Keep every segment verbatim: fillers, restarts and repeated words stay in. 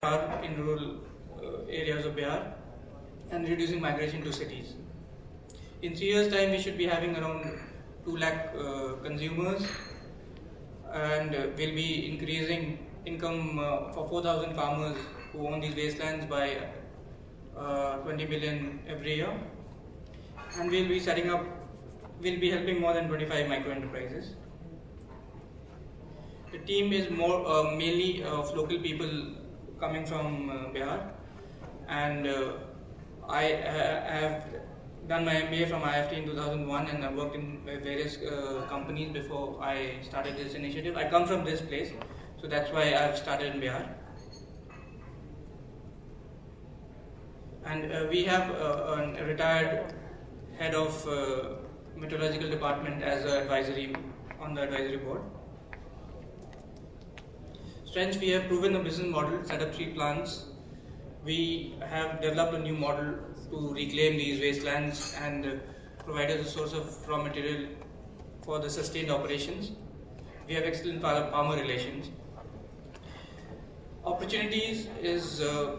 in rural uh, areas of Bihar and reducing migration to cities. In three years' time, we should be having around two lakh uh, consumers, and uh, we'll be increasing income uh, for four thousand farmers who own these wastelands by uh, twenty billion every year. And we'll be setting up, we'll be helping more than twenty-five micro enterprises. The team is more uh, mainly of local people coming from uh, Bihar, and uh, I uh, have done my M B A from I F T in two thousand one, and I worked in various uh, companies before I started this initiative. I come from this place, so that's why I've started in Bihar. And uh, we have uh, a retired head of uh, meteorological department as an advisory on the advisory board. Strengths: we have proven the business model, set up three plants. We have developed a new model to reclaim these wastelands and uh, provide us a source of raw material for the sustained operations. We have excellent farmer relations. Opportunities is uh,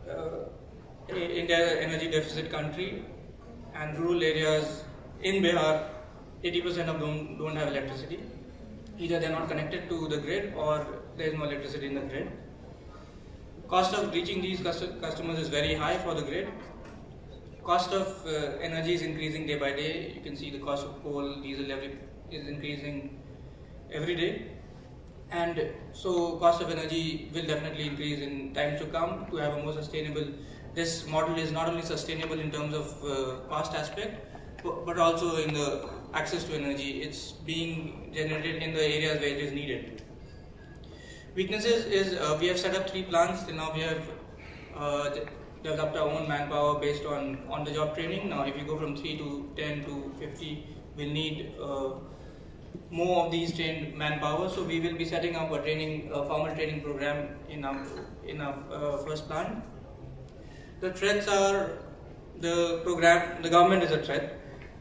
uh, India energy deficit country, and rural areas in Bihar, eighty percent of them don't have electricity. Either they're not connected to the grid or there is no electricity in the grid. Cost of reaching these customers is very high for the grid. Cost of uh, energy is increasing day by day. You can see the cost of coal, diesel every, is increasing every day. And so cost of energy will definitely increase in times to come to have a more sustainable. This model is not only sustainable in terms of uh, cost aspect, but also in the access to energy. It's being generated in the areas where it is needed. Weaknesses is uh, we have set up three plants. Till now we have uh, developed our own manpower based on on-the-job training. Now if you go from three to ten to fifty, we'll need uh, more of these trained manpower. So we will be setting up a training, a formal training program in our in our uh, first plant. The threats are the program. The government is a threat.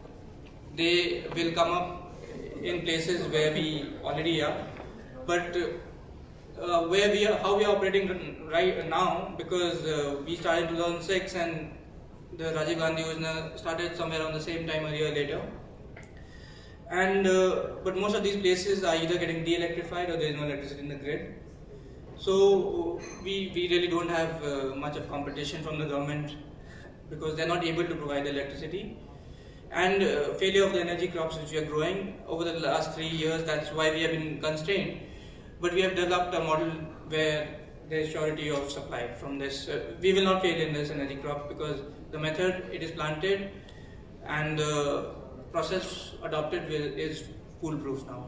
They will come up in places where we already are, but uh, where we are, how we are operating right now, because uh, we started in two thousand six and the Rajiv Gandhi Yojana started somewhere around the same time a year later. And uh, but most of these places are either getting de-electrified or there is no electricity in the grid. So we we really don't have uh, much of competition from the government because they're not able to provide the electricity. And uh, failure of the energy crops which we are growing over the last three years, that's why we have been constrained. But we have developed a model where there is surety of supply from this. Uh, we will not fail in this energy crop because the method it is planted and the process adopted will, is foolproof now.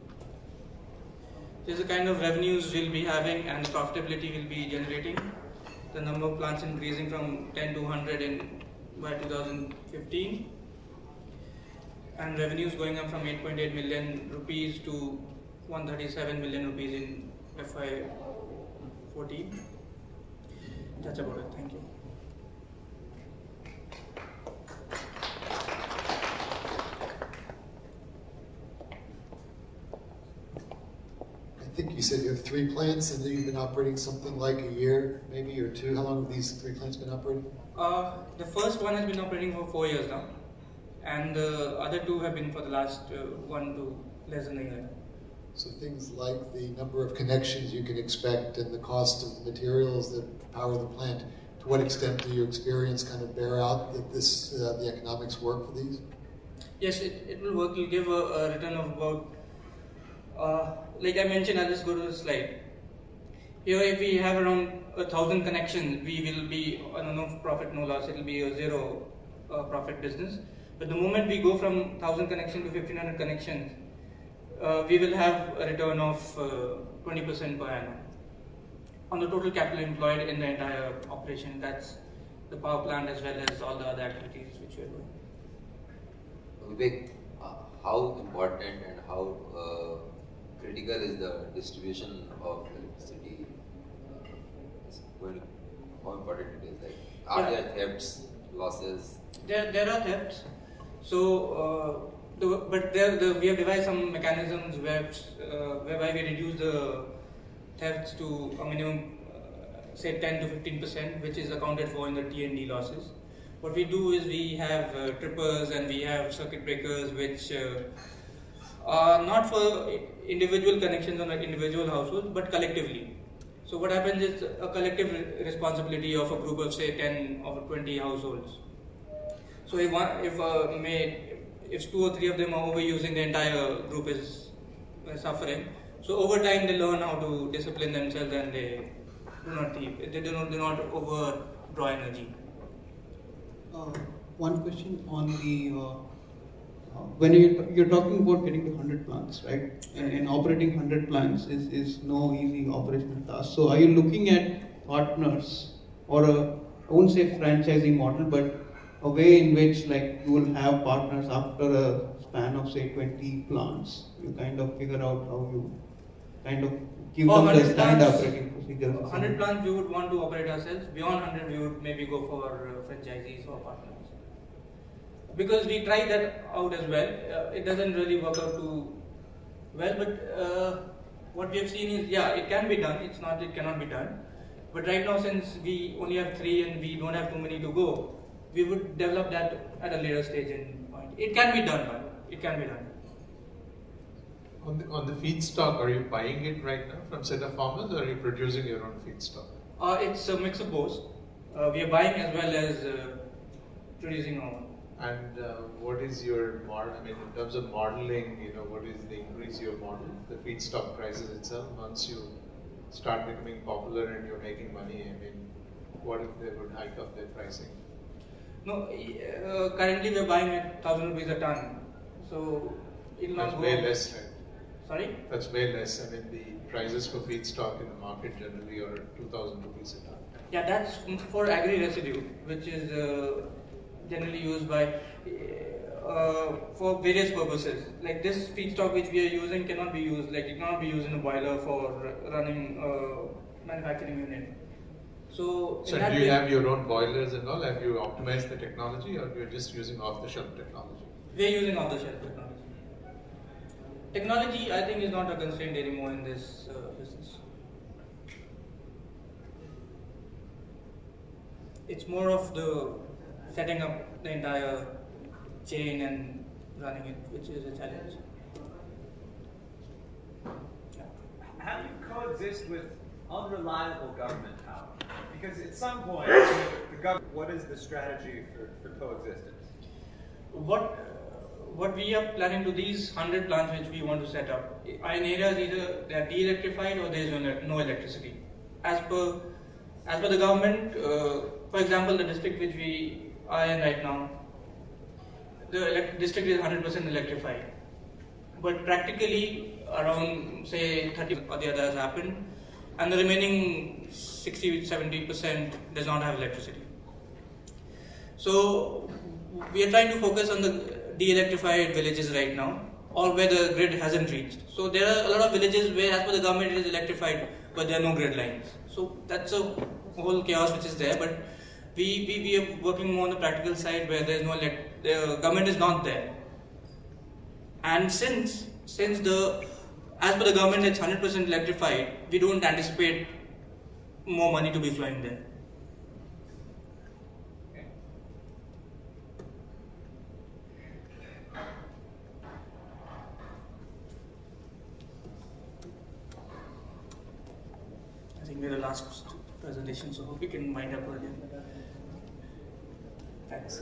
This is the kind of revenues we'll be having and the profitability we'll be generating. The number of plants increasing from ten to one hundred in by two thousand fifteen. And revenues going up from eight point eight million rupees to one hundred thirty-seven million rupees in F Y fourteen. That's about it. Thank you. I think you said you have three plants and you've been operating something like a year, maybe, or two. How long have these three plants been operating? Uh, the first one has been operating for four years now. And the other two have been for the last uh, one to less than a year. So things like the number of connections you can expect and the cost of the materials that power the plant, to what extent do your experience kind of bear out that this, uh, the economics work for these? Yes, it, it will work. It will give a, a return of about, uh, like I mentioned, I'll just go to the slide. Here if we have around a thousand connections, we will be on a no profit, no loss. It will be a zero uh, profit business. But the moment we go from one thousand connections to fifteen hundred connections, uh, we will have a return of twenty percent uh, per annum on the total capital employed in the entire operation. That's the power plant as well as all the other activities which we are doing. Vivek, uh, how important and how uh, critical is the distribution of electricity? Uh, how important it is? Like, are yeah. there thefts, losses? There, there are thefts. So, uh, the, but there, the, we have devised some mechanisms where, uh, whereby we reduce the thefts to a minimum uh, say ten to fifteen percent, which is accounted for in the T and D losses. What we do is we have uh, trippers and we have circuit breakers which uh, are not for individual connections on individual households but collectively. So what happens is a collective responsibility of a group of say ten or twenty households. So if one, if uh, may, if two or three of them are overusing, the entire group is uh, suffering. So over time they learn how to discipline themselves and they do not thief, they do not, do not overdraw energy. Uh, one question on the, uh, uh, when you, you're talking about getting to one hundred plants, right? And, and operating one hundred plants is, is no easy operational task. So are you looking at partners or a, I won't say franchising model, but a way in which like you will have partners after a span of say twenty plants? You kind of figure out how you kind of give oh, them the standard plants, operating procedures. one hundred plants we would want to operate ourselves. Beyond one hundred we would maybe go for uh, franchisees or partners. Because we tried that out as well. Uh, it doesn't really work out too well, but uh, what we have seen is, yeah, it can be done. It's not it cannot be done. But right now, since we only have three and we don't have too many to go, we would develop that at a later stage in point. It can be done, but it can be done. On the, on the feedstock, are you buying it right now from set of farmers or are you producing your own feedstock? Uh, it's a mix of both. Uh, we are buying as well as uh, producing our own. And uh, what is your model? I mean, in terms of modeling, you know, what is the increase your model, the feedstock prices itself, once you start becoming popular and you're making money? I mean, what if they would hike up their pricing? No, uh, currently we're buying at thousand rupees a ton, so it'll not That's go. way less, right? Sorry? That's way less. I mean, the prices for feedstock in the market generally are two thousand rupees a ton. Yeah, that's for agri residue, which is uh, generally used by uh, for various purposes. Like this feedstock which we are using cannot be used, like it cannot be used in a boiler for running a manufacturing unit. So, So do you way, have your own boilers and all? Have you optimized the technology or you're just using off-the-shelf technology? We're using off-the-shelf technology. Technology, I think, is not a constraint anymore in this uh, business. It's more of the setting up the entire chain and running it, which is a challenge. Yeah. How do you coexist with unreliable government power? Because at some point, the government, what is the strategy for, for coexistence? What what we are planning to these one hundred plants which we want to set up are in areas either they are de-electrified or there is no electricity. As per as per the government, uh, for example, the district which we are in right now, the district is one hundred percent electrified, but practically around say thirty or the others happen, and the remaining sixty to seventy percent does not have electricity. So we are trying to focus on the de-electrified villages right now, or where the grid hasn't reached. So there are a lot of villages where as per the government it is electrified, but there are no grid lines. So that's a whole chaos which is there, but we, we, we are working more on the practical side where there is no elect the government is not there. And since since the as per the government it's one hundred percent electrified, we don't anticipate more money to be flowing there. I think we're the last presentation, so hope we can wind up earlier. Thanks.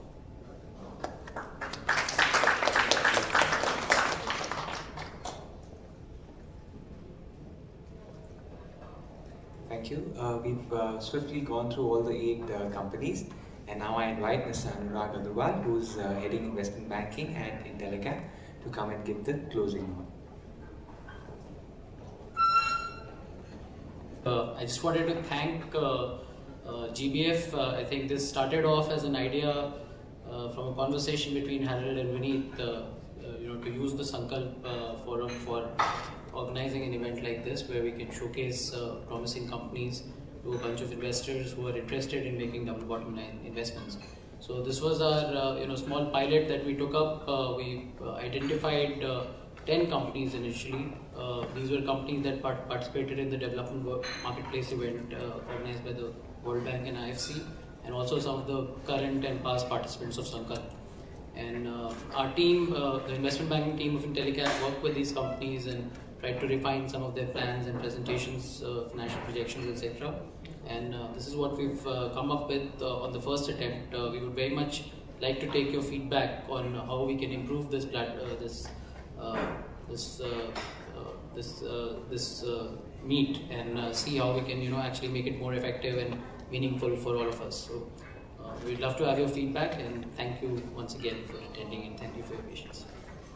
Thank you. Uh, we've uh, swiftly gone through all the eight uh, companies, and now I invite Mister Anurag Agarwal, who's uh, heading investment banking at Intellicap, to come and give the closing note. Uh, I just wanted to thank uh, uh, G B F. Uh, I think this started off as an idea uh, from a conversation between Harold and Vineet, uh, uh, you know, to use the Sankalp uh, forum for organizing an event like this, where we can showcase uh, promising companies to a bunch of investors who are interested in making double bottom line investments. So this was our uh, you know small pilot that we took up. Uh, we uh, identified uh, ten companies initially. Uh, these were companies that part participated in the development work marketplace event uh, organized by the World Bank and I F C, and also some of the current and past participants of Sankalp. And uh, our team, uh, the investment banking team of Intellicap, worked with these companies and tried to refine some of their plans and presentations, uh, financial projections, et cetera. And uh, this is what we've uh, come up with uh, on the first attempt. Uh, we would very much like to take your feedback on how we can improve this plat uh, this uh, this uh, uh, this uh, this uh, meet, and uh, see how we can, you know, actually make it more effective and meaningful for all of us. So uh, we'd love to have your feedback, and thank you once again for attending, and thank you for your patience.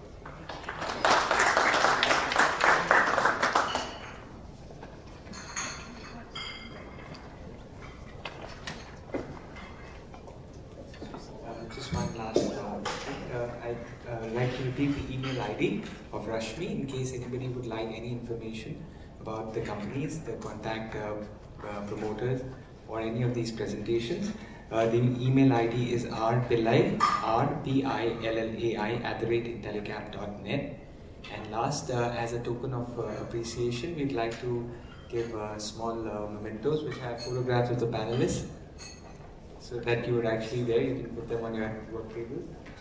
Just one last uh, uh, I'd uh, like to repeat the email I D of Rashmi in case anybody would like any information about the companies, the contact uh, uh, promoters, or any of these presentations. Uh, the email I D is rpillai, R P I L L A I at the rate intellicap dot net. And last, uh, as a token of uh, appreciation, we'd like to give uh, small uh, mementos which have photographs of the panelists, so that you are actually there. You can put them on your work table.